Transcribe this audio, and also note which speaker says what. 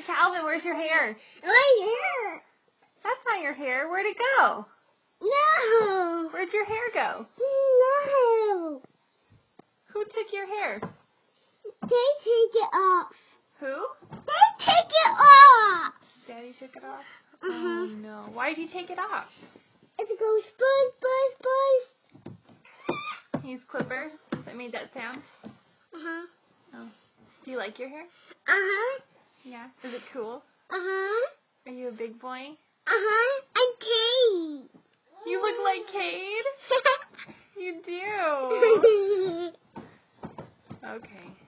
Speaker 1: Calvin, where's your hair?
Speaker 2: Right here.
Speaker 1: That's not your hair. Where'd it go?
Speaker 2: No.
Speaker 1: Where'd your hair go?
Speaker 2: No.
Speaker 1: Who took your hair?
Speaker 2: They take it off.
Speaker 1: Who?
Speaker 2: They take it off.
Speaker 1: Daddy took it off? Oh, no. Why did he take it off?
Speaker 2: It goes buzz, buzz, buzz.
Speaker 1: He used clippers that made that sound?
Speaker 2: Uh-huh.
Speaker 1: Oh. Do you like your hair?
Speaker 2: Uh-huh.
Speaker 1: Yeah. Is it cool?
Speaker 2: Uh-huh.
Speaker 1: Are you a big boy?
Speaker 2: Uh-huh. I'm Kate.
Speaker 1: You look like Cade? You do. Okay.